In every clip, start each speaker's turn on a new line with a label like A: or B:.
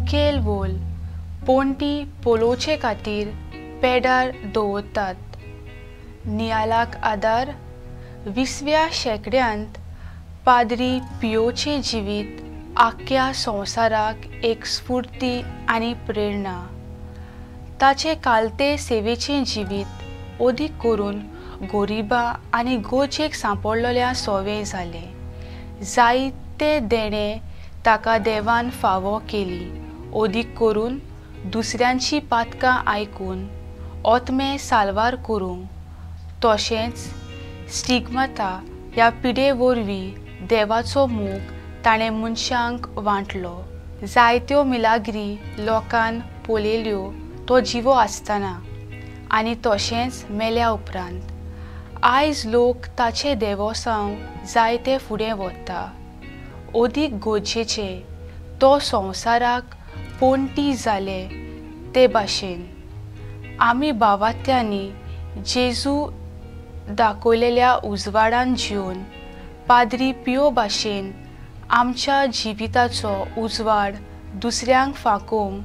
A: मुखेल वोल पोंटी पोलोचे खातीर पेडार दवरतात. नियालाक आदार 20व्या शेंकड्यांत पाद्री पियोचे जिवीत आख्ख्या संवसाराक एक स्फूर्ती आनी प्रेरणा. ताचे कालते सेवेचें जिवीत ओदीक करून गोरिबां आनी गोजेक सांपडलेल्या सोवें जालें. जायते देणे ताका देवान फावो केली. ओदीक करून दुसऱ्यांची पातकां आयकून ओतमे साल्वार करूंक. तशेंच स्टिग्माता ह्या पिडे वरवीं देवाचो मोग ताणें मनशांक वांटलो. जायत्यो मिलाग्री लोकान पळयल्यो तो जिवो आसतना आनी तशेंच मेल्या उपरांत. आयज लोक ताचे देवोसांव जायते फुडें व्हरता. ओदीक गोजेचे तो संवसाराक पोंटी जाले ते भाशेन आमी भावार्थ्यांनी जेजू दाखयलेल्या उजवाडान जिवन पाद्री पियो भाशेन आमच्या जिविताचो उजवाड दुसऱ्यांक फांकोवंक.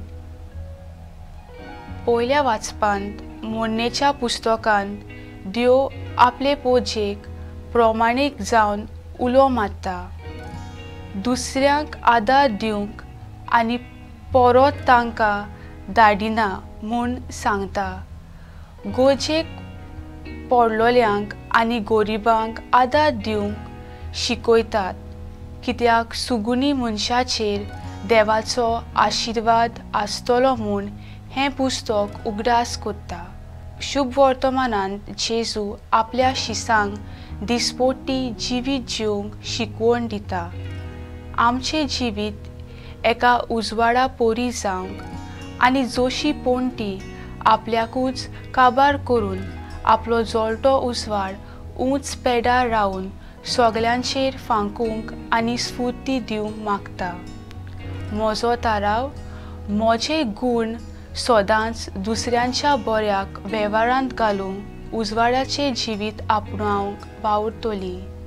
A: पयल्या वाचपांत मोन्नेच्या पुस्तकांत देव आपले पोजेक प्रमाणीक जावन उलो मारता. दुसऱ्यांक आदार दिवंक आनी परत तांकां धाडिना म्हूण सांगता. गोजेक पडलोल्यांक आनी गोरिबांक आदार दिवंक शिकयतात कित्याक सुगुणी मनशाचेर देवाचो आशिर्वाद आसतलो म्हूण हें पुस्तक उगडास कोत्ता. शुभ वर्तमानांत जेजू आपल्या शिसांक दिसपट्टी जिवीत जिवंक शिकवण दिता. आमचें जिवीत एका उजवाडा पोरी जावंक आनी जोशी पोंटी आपल्याकूच काबार करून आपलो जळटो उजवाड उंच पेडार रावन सगल्यांचेर फांकूंक आनी स्फूर्ती दिवंक मागता. म्हजो थाराव म्हजे गूण सदांच दुसऱ्यांच्या बऱ्याक वेव्हारांत घालूंक उजवाडाचें जिवीत आपणावंक वावुरतली.